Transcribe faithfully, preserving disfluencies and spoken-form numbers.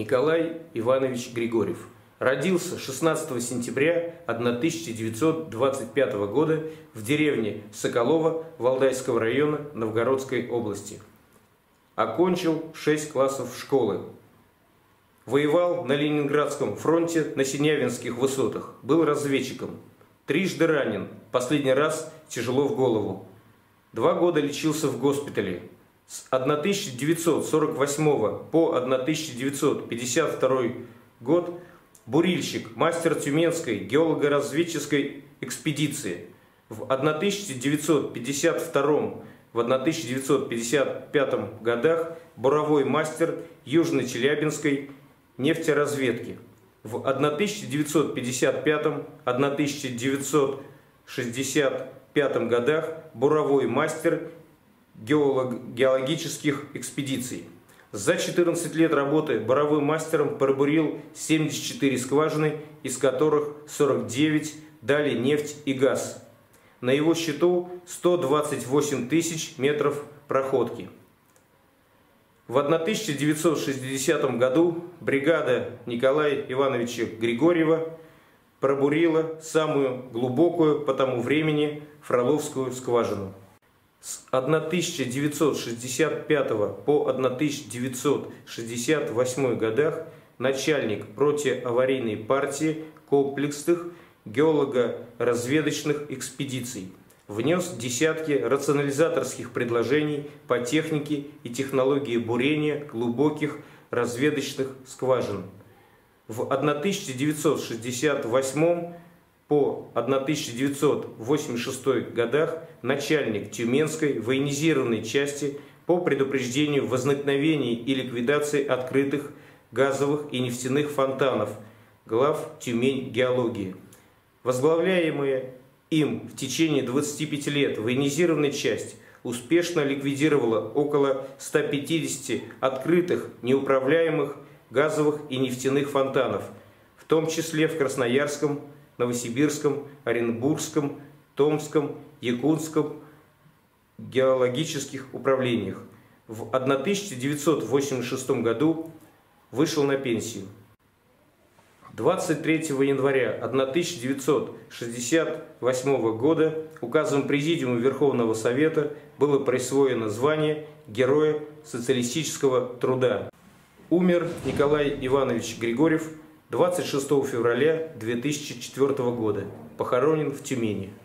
Николай Иванович Григорьев. Родился шестнадцатого сентября тысяча девятьсот двадцать пятого года в деревне Соколово Валдайского района Новгородской области. Окончил шесть классов школы. Воевал на Ленинградском фронте на Синявинских высотах. Был разведчиком. Трижды ранен, последний раз тяжело в голову. Два года лечился в госпитале. С тысяча девятьсот сорок восьмого по тысяча девятьсот пятьдесят второй год бурильщик, мастер Тюменской геолого-разведческой экспедиции. В тысяча девятьсот пятьдесят втором — тысяча девятьсот пятьдесят пятом годах буровой мастер Южно-Челябинской нефтеразведки. В тысяча девятьсот пятьдесят пятом — тысяча девятьсот шестьдесят пятом годах буровой мастер геологических экспедиций. За четырнадцать лет работы буровым мастером пробурил семьдесят четыре скважины, из которых сорок девять дали нефть и газ. На его счету сто двадцать восемь тысяч метров проходки. В тысяча девятьсот шестидесятом году бригада Николая Ивановича Григорьева пробурила самую глубокую по тому времени Фроловскую скважину. С тысяча девятьсот шестьдесят пятого по тысяча девятьсот шестьдесят восьмой годах начальник протиаварийной партии комплексных геолого-разведочных экспедиций. Внес десятки рационализаторских предложений по технике и технологии бурения глубоких разведочных скважин. В тысяча девятьсот шестьдесят восьмом по тысяча девятьсот восемьдесят шестой годах начальник Тюменской военизированной части по предупреждению возникновения и ликвидации открытых газовых и нефтяных фонтанов, глав Тюмень геологии. Возглавляемая им в течение двадцати пяти лет военизированная часть успешно ликвидировала около ста пятидесяти открытых неуправляемых газовых и нефтяных фонтанов, в том числе в Красноярском, Новосибирском, Оренбургском, Томском, Якутском геологических управлениях. В тысяча девятьсот восемьдесят шестом году вышел на пенсию. двадцать третьего января тысяча девятьсот шестьдесят восьмого года указом Президиума Верховного Совета было присвоено звание Героя социалистического труда. Умер Николай Иванович Григорьев двадцать шестого февраля две тысячи четвёртого года. Похоронен в Тюмени.